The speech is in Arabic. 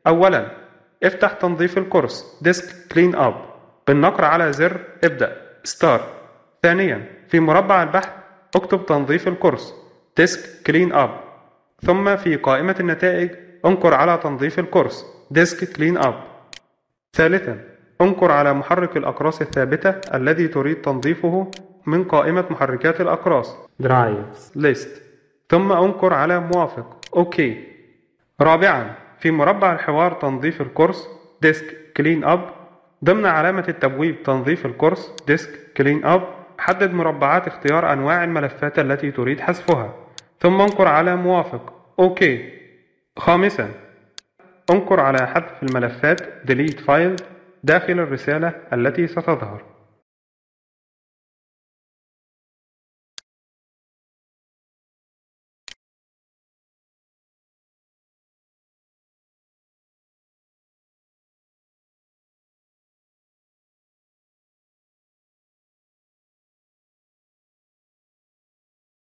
أولا، افتح تنظيف الكورس ديسك كلين أب بالنقر على زر ابدأ ستارت. ثانيا، في مربع البحث اكتب تنظيف الكورس ديسك كلين أب، ثم في قائمة النتائج انقر على تنظيف الكورس ديسك كلين أب. ثالثا، انقر على محرك الأقراص الثابتة الذي تريد تنظيفه من قائمة محركات الأقراص درايفز. ليست، ثم انقر على موافق أوكي. رابعا، في مربع الحوار تنظيف الكورس ديسك كلين أب ضمن علامة التبويب تنظيف الكورس ديسك كلين أب حدد مربعات اختيار أنواع الملفات التي تريد حذفها، ثم انقر على موافق أوكي. خامسا، انقر على حذف الملفات delete file داخل الرسالة التي ستظهر.